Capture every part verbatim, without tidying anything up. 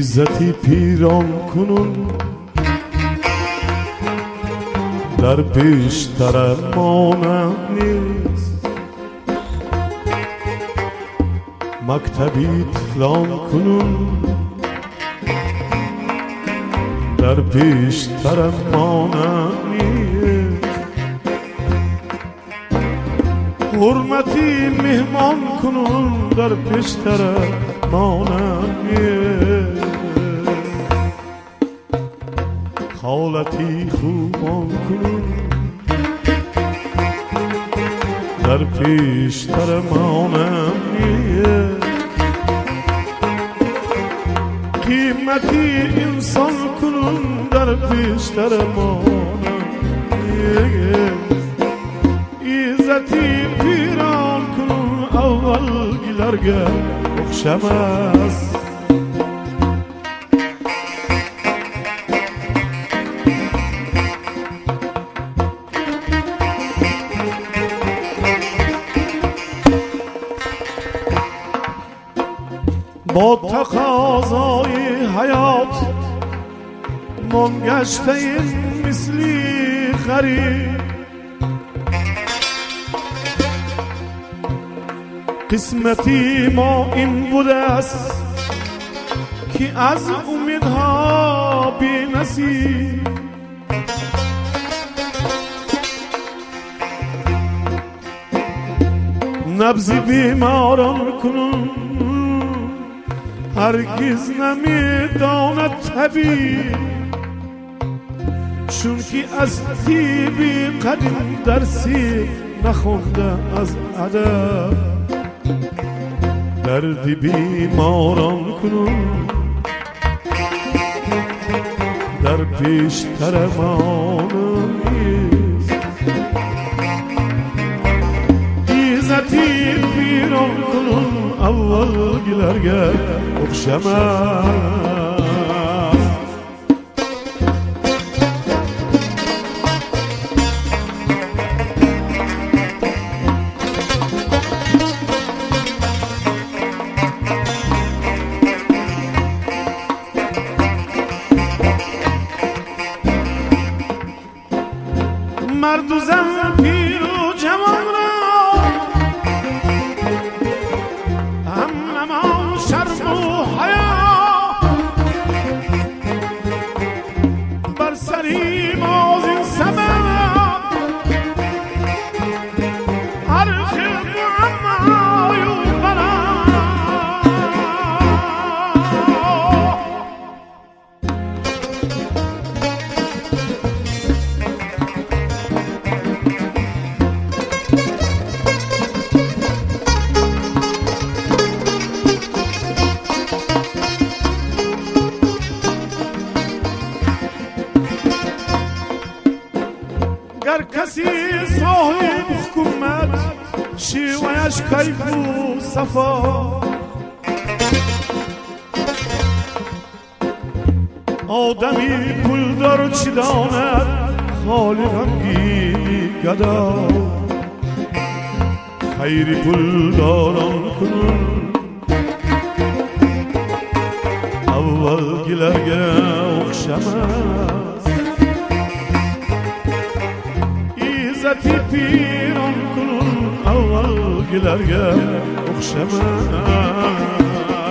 ایزتی پیران کنون در پیشتر مانم نیست، مکتبی فلان کنون در پیشتر مانم نیست، حرمتی مهمان کنون در پیشتر مانم نیست، خالتی خوبان کنون در پیشتر مانم نیست، قیمتی انسان کنون در پیشتر مانم نیست، ایزتی پیران کنون اول گلرگه بخشم است، با تقاضای حیات منگشته این مثلی غریب، قسمتی ما این بوده است که از امیدها بی نصیب، نبض بیماران کنون هرگز نمیداند طبیب، چون که از طیبی قدیم درسی نخونده از ادب، درد بیماران کنون در پیشتر مانم نیست، ایزتی پیران کنون اول گلرگه بخشم است، مرد و زن پیر و جوان را هم نما شرم و حیا، بر سری باز این سبب هر خلق معمای و بلا، گر کسی صاحب حکومت شیوهش کیف و صفا، آدمی پولدار چی داند خالق غمگینی گدا، خیری پولداران کنون اول گلرگه اخشم است، ایزتی پیران کنون اول گلرگه اخشم است.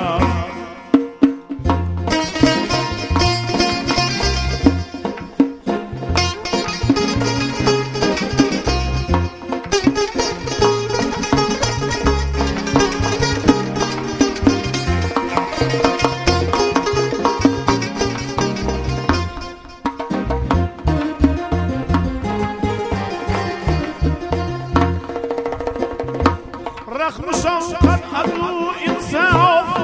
رخم شوقت عدو انصاف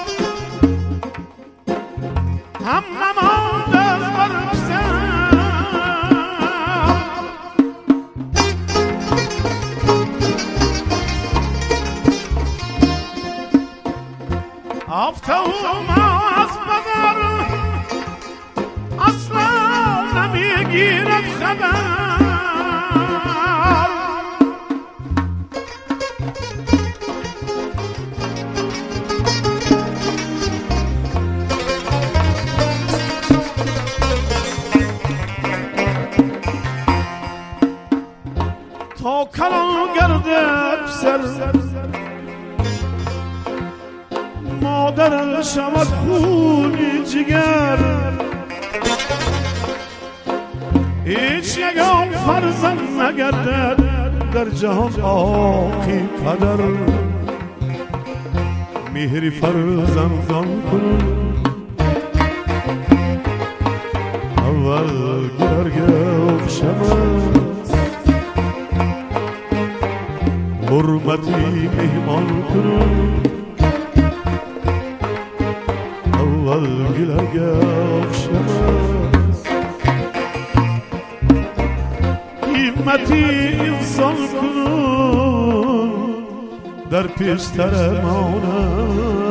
هم نمانده از بربسر، آفته ما از بدر اصلا نمیگیرد خبر، افسر مادر شود خونی جگر هیچ یگان فرزند نگردد در جهان آخی پدر مهری فرزندان کنون اول گرگ شمس حرمتی مهمان کنون اول گرگ شمس قیمتی انسان کنون در پیشتر مانم